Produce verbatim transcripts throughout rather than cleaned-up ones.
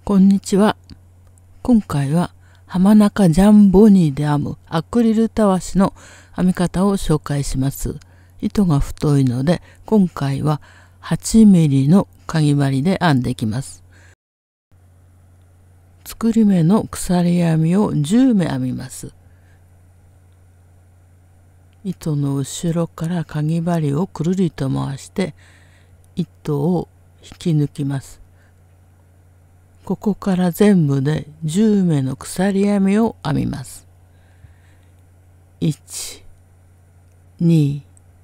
こんにちは。今回は浜中ジャンボニーで編むアクリルたわしの編み方を紹介します。糸が太いので今回ははちミリのかぎ針で編んでいきます。作り目の鎖編みをじゅうめ編みます。糸の後ろからかぎ針をくるりと回して糸を引き抜きます。ここから全部でじゅうめの鎖編みを編みます。いち、に、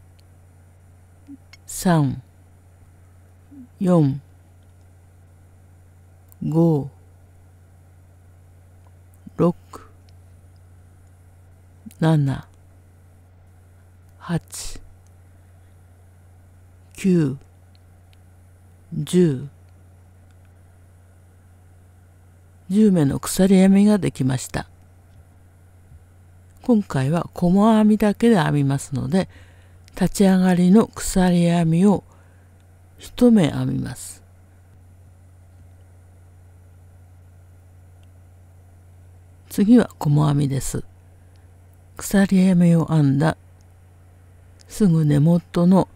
さん、よん、ご、ろく、なな、はち、きゅう、じゅう、じゅうめの鎖編みができました。今回は細編みだけで編みますので、立ち上がりの鎖編みを一目編みます。次は細編みです。鎖編みを編んだすぐ根元の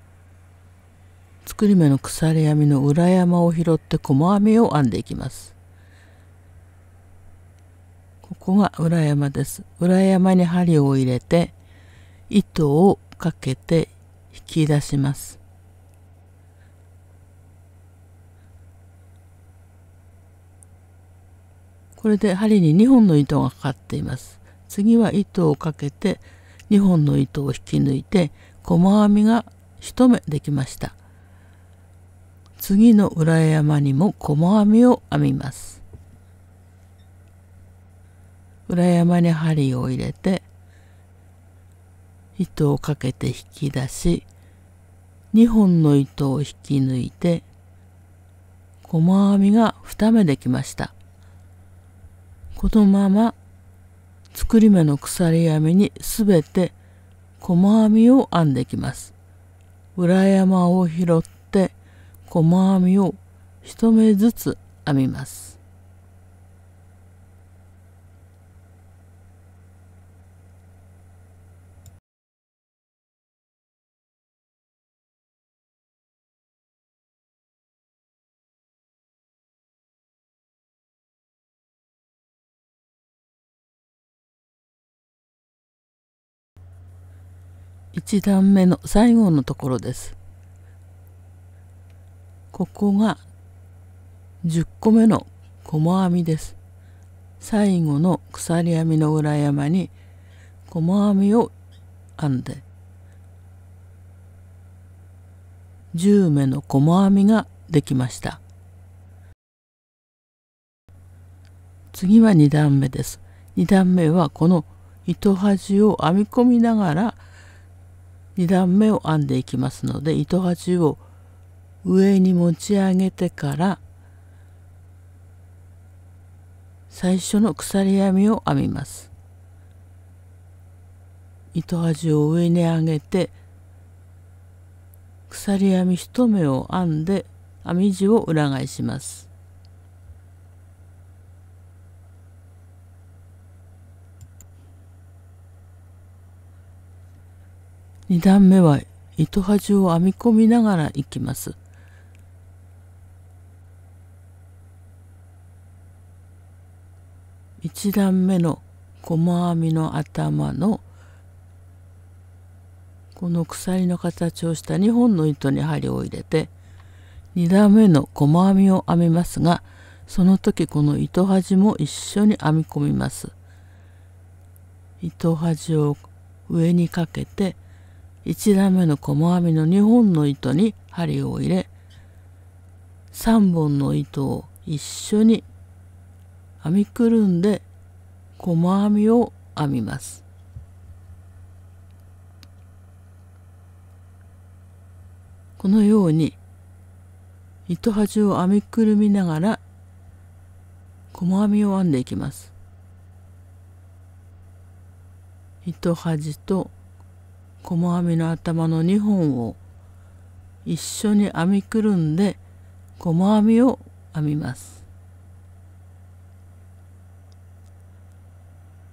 作り目の鎖編みの裏山を拾って細編みを編んでいきます。ここが裏山です。裏山に針を入れて糸をかけて引き出します。これで針ににほんの糸がかかっています。次は糸をかけてにほんの糸を引き抜いて細編みが一目できました。次の裏山にも細編みを編みます。裏山に針を入れて糸をかけて引き出しにほんの糸を引き抜いて細編みがに目できました。このまま作り目の鎖編みにすべて細編みを編んでいきます。裏山を拾って細編みを一目ずつ編みます。いち段目の最後のところです。ここがじゅっこめの細編みです。最後の鎖編みの裏山に細編みを編んでじゅうめの細編みができました。次はに段目です。に段目はこの糸端を編み込みながらに段目を編んでいきますので、糸端を上に持ち上げてから最初の鎖編みを編みます。糸端を上に上げて鎖編み一目を編んで編み地を裏返します。に段目は糸端を編み込みながらいきます。いち段目の細編みの頭のこの鎖の形をしたにほんの糸に針を入れてに段目の細編みを編みますが、その時この糸端も一緒に編み込みます。糸端を上にかけていち段目の細編みのにほんの糸に針を入れさんぼんの糸を一緒に編みくるんで細編みを編みます。このように糸端を編みくるみながら細編みを編んでいきます。糸端と細編みの頭のにほんを一緒に編みくるんで細編みを編みます。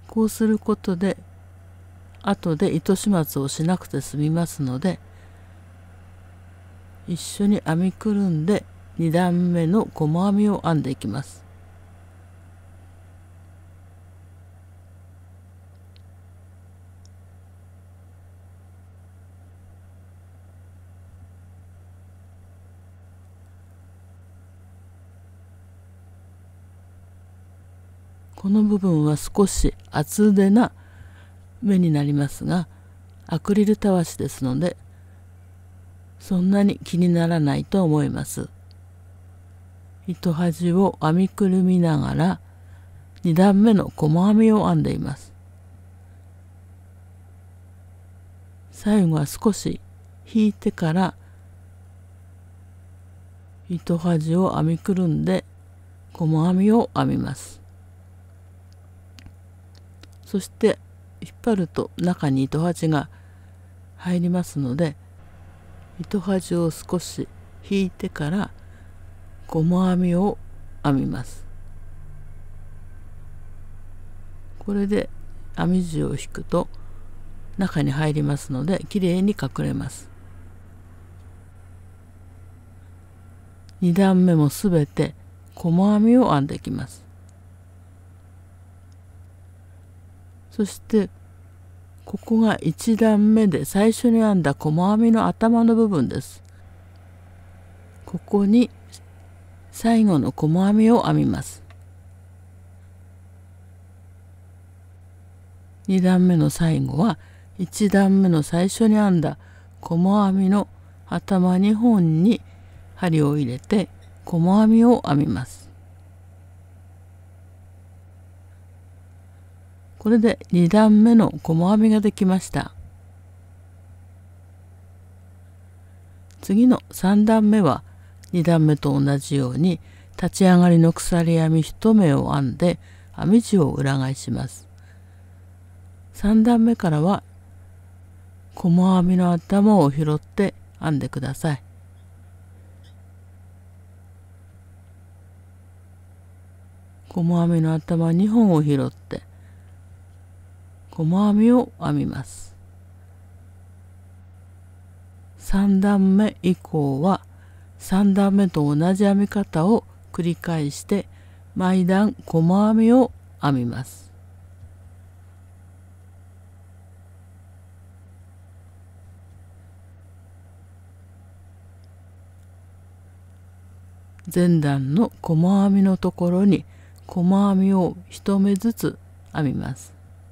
こうすることで後で糸始末をしなくて済みますので、一緒に編みくるんでに段目の細編みを編んでいきます。この部分は少し厚手な目になりますが、アクリルたわしですのでそんなに気にならないと思います。糸端を編みくるみながらに段目の細編みを編んでいます。最後は少し引いてから糸端を編みくるんで細編みを編みます。そして引っ張ると中に糸端が入りますので、糸端を少し引いてから細編みを編みます。これで編み地を引くと中に入りますのできれいに隠れます。に段目もすべて細編みを編んでいきます。そしてここがいち段目で最初に編んだ細編みの頭の部分です。ここに最後の細編みを編みます。に段目の最後はいち段目の最初に編んだ細編みの頭にほんに針を入れて細編みを編みます。これでに段目の細編みができました。次のさん段目はに段目と同じように立ち上がりの鎖編みいち目を編んで編み地を裏返します。さん段目からは細編みの頭を拾って編んでください。細編みの頭にほんを拾って細編みを編みます。さん段目以降はさん段目と同じ編み方を繰り返して毎段細編みを編みます。前段の細編みのところに細編みをいち目ずつ編みます。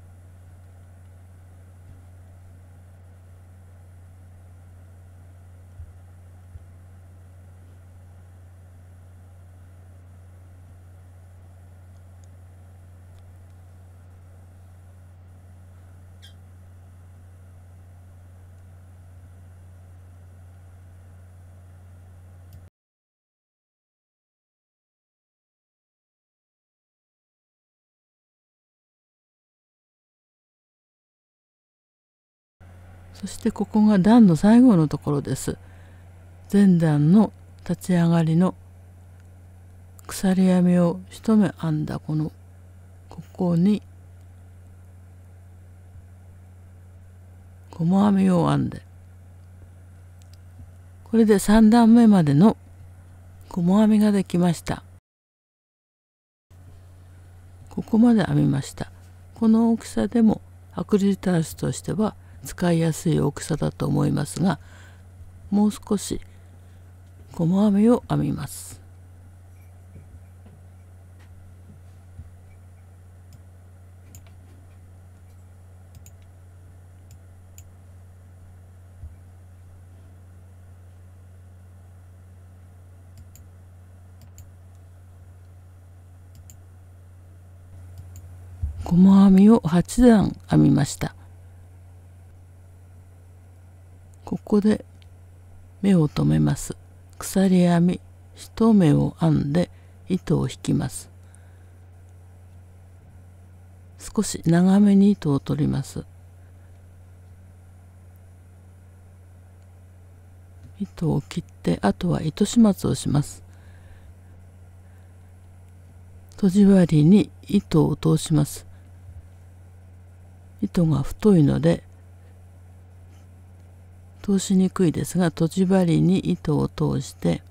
そしてここが段の最後のところです。前段の立ち上がりの鎖編みを一目編んだこのここに細編みを編んで、これでさん段目までの細編みができました。ここまで編みました。この大きさでもアクリルたわしとしては使いやすい大きさだと思いますが、もう少し細編みを編みます。細編みをはち段編みました。ここで目を留めます。鎖編みいち目を編んで糸を引きます。少し長めに糸を取ります。糸を切ってあとは糸始末をします。とじ針に糸を通します。 糸が太いので通しにくいですが、とじ針に糸を通して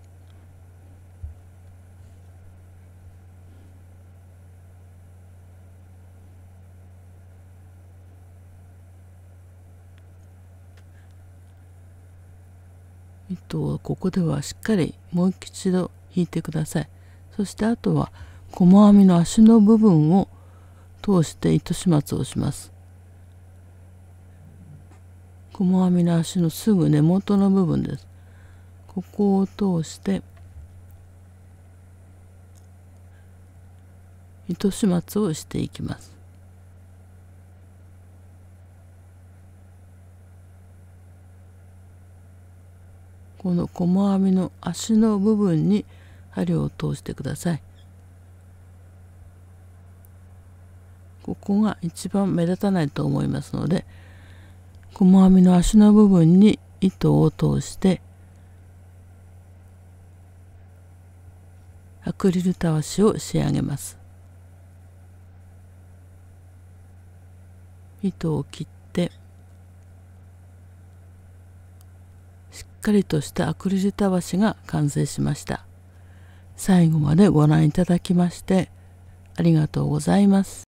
糸をここではしっかりもう一度引いてください。そしてあとは細編みの足の部分を通して糸始末をします。細編みの足のすぐ根元の部分です。ここを通して糸始末をしていきます。この細編みの足の部分に針を通してください。ここが一番目立たないと思いますので、細編みの足の部分に糸を通してアクリルたわしを仕上げます。糸を切ってしっかりとしたアクリルたわしが完成しました。最後までご覧いただきましてありがとうございます。